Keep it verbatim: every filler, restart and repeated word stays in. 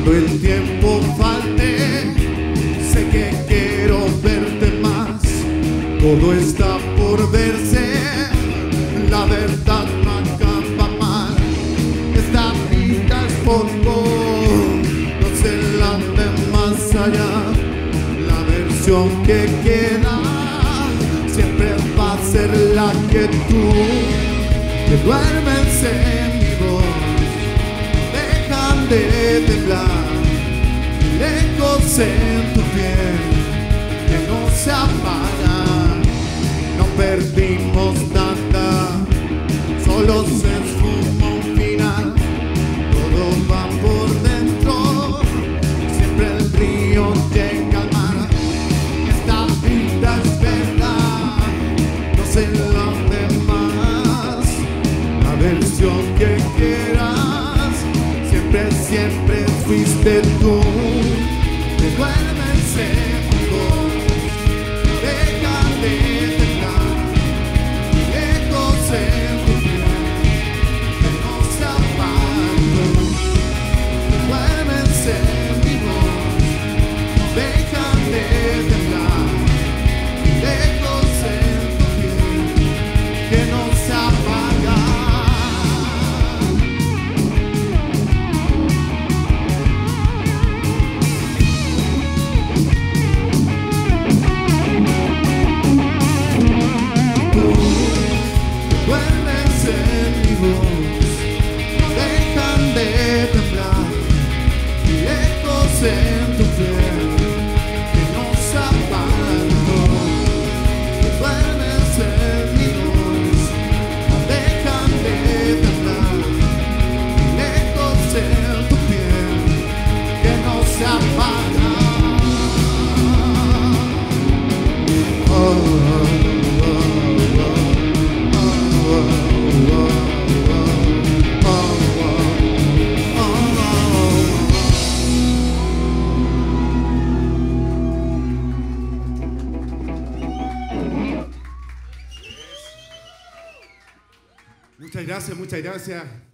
Cuando el tiempo falte, sé que quiero verte más. Todo está por verse, la verdad no acaba mal. Esta vida es poco, no se la ve más allá. La versión que queda siempre va a ser la que tú te duermes en mi voz. Dejan de temblar lejos en tu piel que no se apagan. No perdimos nada, solo se esfuma un final. Todo va por dentro, siempre el río llega al mar. Esta vida es verdad, no se la ve más. La versión que quieras, siempre, siempre fuiste tú. Te duermes en mi voz, dejan de temblar lejos en tu piel que no se apagan. Te duermes en mi voz, dejan de temblar lejos en tu piel que no se apagan. Duermes en mi voz, dejan de temblar lejos en tu piel que no se apagan. Duermes en mi voz, dejan de temblar lejos en tu piel que no se apagan. Oh, oh. Muchas gracias, muchas gracias.